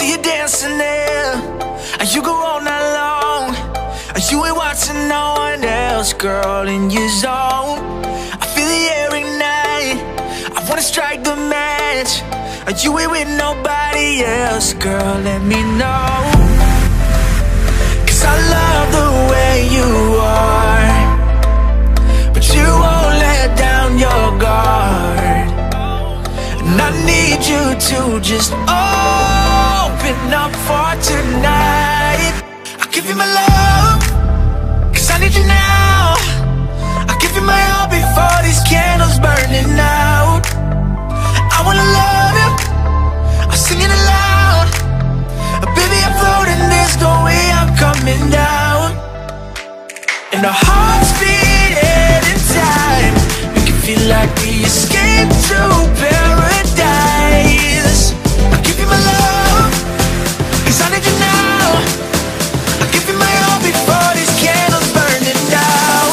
you dancing there, and you go all night long. You ain't watching no one else, girl, in your zone. I feel the air ignite, I wanna strike the match. You ain't with nobody else, girl, let me know. 'Cause I love the way you are, but you won't let down your guard. And I need you to just open up for tonight. I'll give you my love, 'cause I need you now. I'll give you my all before these candles burning out. I wanna love you, I'm singing aloud. Baby, I'm floating, there's no way I'm coming down. And our hearts beating in time, make it feel like we escaped to paradise. I'll give you my love, 'cause I need you now. I'll give you my all before these candles burning down.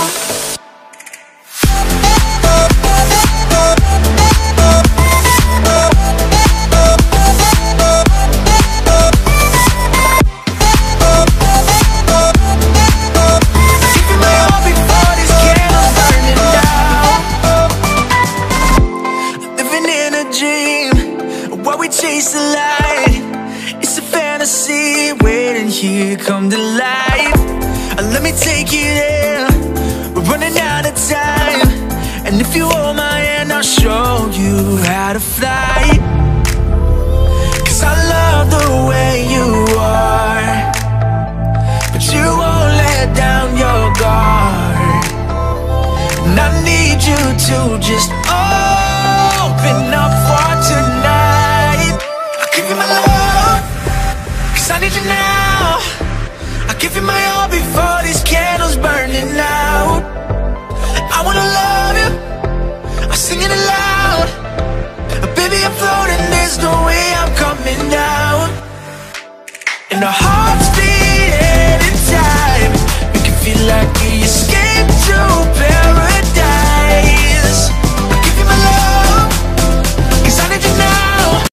Chase the light, it's a fantasy waiting here, come to life. Let me take you there, we're running out of time. And if you hold my hand, I'll show you how to fly. 'Cause I love the way you are, but you won't let down your guard. And I need you to just open up for tonight. Give you my love, 'cause I need you now. I'll give you my all before these candles burning out. I wanna love